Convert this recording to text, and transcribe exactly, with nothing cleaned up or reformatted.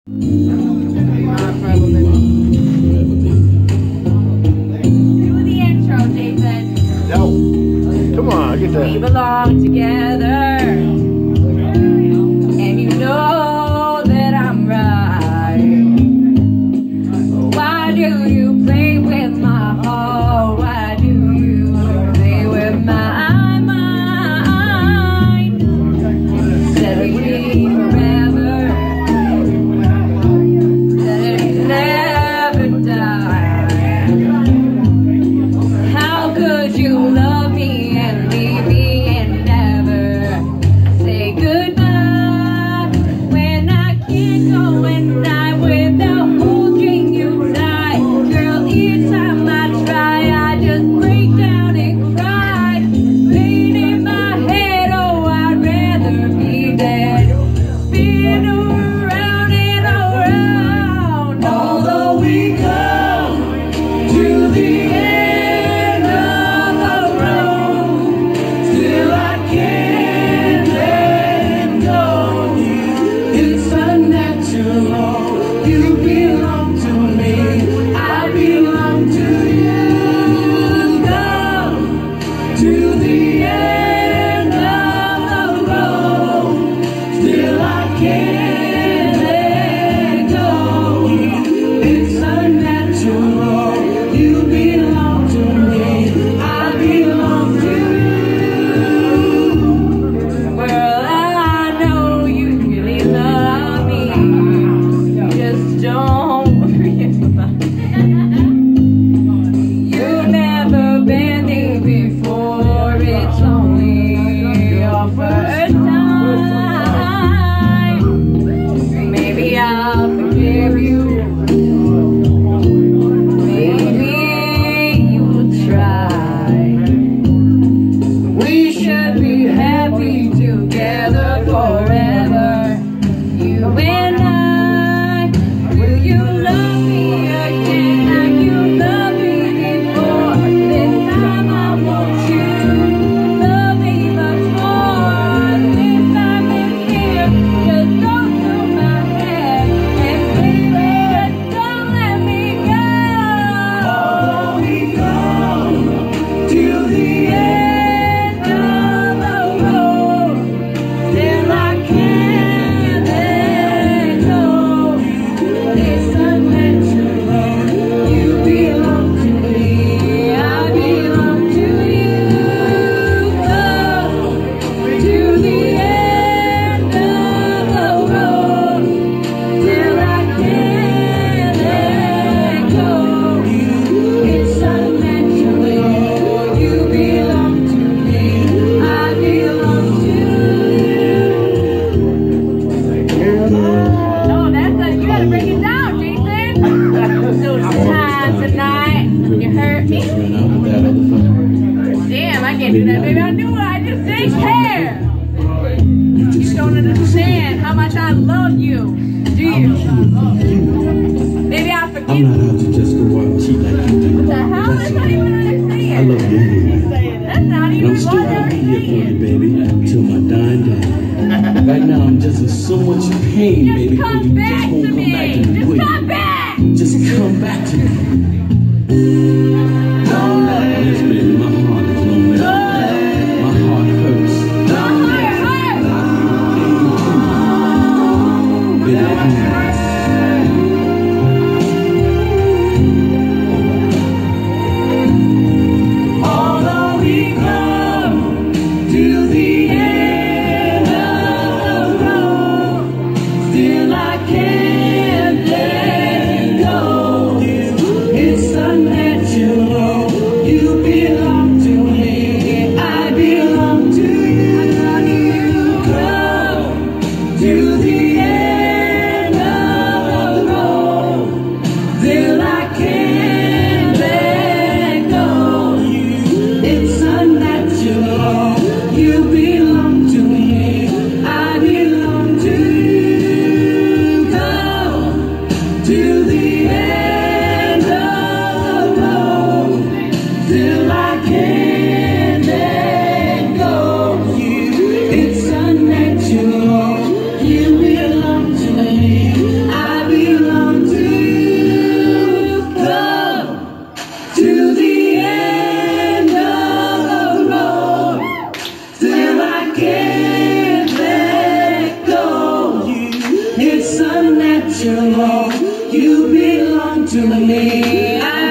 the intro, Jason. No. Come on, get that. We belong together. And you know that I'm right. Why do you play with my heart? Why do you play with my mind? Said we'd be forever. Said it'd never die. How could you love me and leave me and never say goodbye? When I can't go and die without holding you tight. Girl, each time I try, I just break down and cry. Pain in my head, oh, I'd rather be dead. Spin around and around. Although we come to the end of the road, still I can't let go. It's unnatural. You belong to me. I belong to you. Come to the end of the road, still I can't let go. It's unnatural. You belong to me. I belong to you. Well, I know you really love me. Just don't worry about it. You've never been there before. It's only your first time. Maybe I'll forgive you. Maybe you'll try. We should be happy together forever. You and I. Will you love me again like you loved me before? This time I want you. Love me much more. This time it's here. Just go through my head. And baby, don't let me go. Although we come to the end of the road, still I can't let go. It's unnatural. You belong to me. I belong to you. Come to the end of the road, still I can't let go. It's unnatural. You belong to me. I belong to you. No, that's a, you gotta bring it down, Jason. So time tonight, you hurt me. Damn, I can't do that, baby. I knew what I just didn't care. You don't understand how much I love you, do you? Maybe I forgive I'm you. not out to just go out and cheat like you do. What the hell? That's not even what I'm saying. I love you anyway. That's not And even I'm still what gonna I'm be here for you, saying. baby, until my dying day. Right now, I'm just in so much pain, baby, Just because come you back just to won't come me. back to me. Just will you? come back. Just come back to me. Yes, baby, my heart is lonely. My heart hurts. My heart hurts. Baby, please. Although we come to the end of the road, still I can't let go. It's unnatural. You belong to me. I belong to you. Come to the end of the road, still I can't let go. It's unnatural. You belong to me. I belong to you. Come belong, you belong to me. I